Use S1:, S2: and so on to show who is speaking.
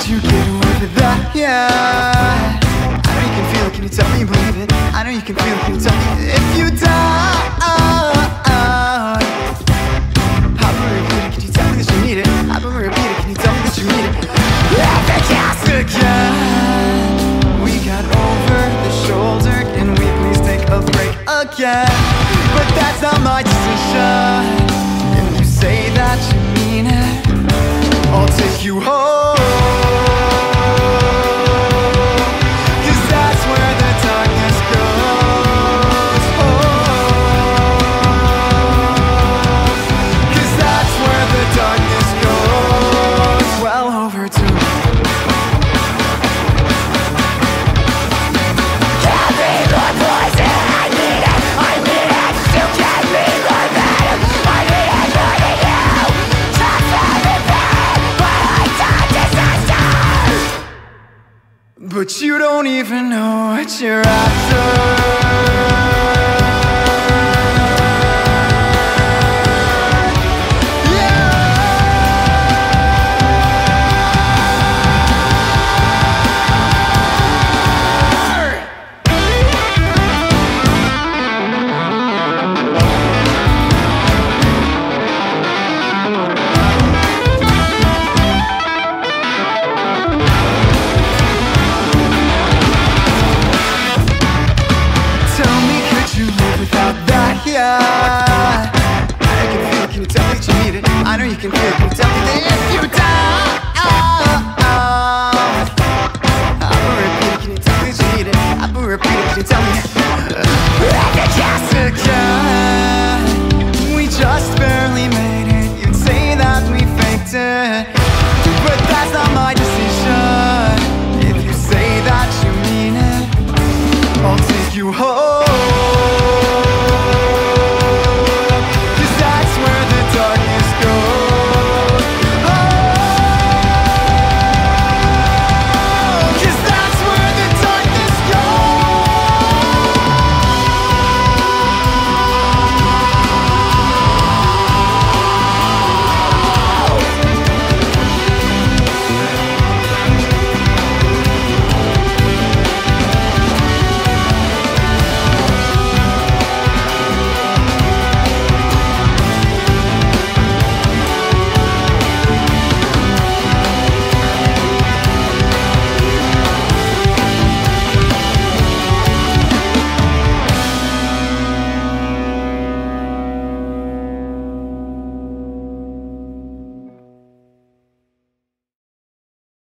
S1: could you get away with that? Yeah, I know you can feel it, can you tell me you believe it? I know you can feel it, can you tell me if you die? I've been repeated, can you tell me that you need it? I've been repeated, can you tell me that you need it? If the cast again, we got over the shoulder, can we please take a break again? But that's not my decision. If you say that you mean it, I'll take you home, 'cause that's where the darkness goes. Oh, 'cause that's where the darkness goes. Well, over to can't be more poison. I need it, you can't be more venom. I need it more than you. Just let me be, but I die disaster. But you don't even know what you're after.